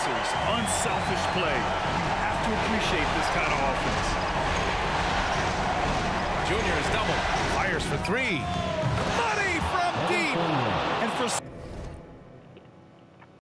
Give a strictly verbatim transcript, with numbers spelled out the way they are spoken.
hustlers, unselfish play. You have to appreciate this kind of offense. Junior is double. Fires for three. Money from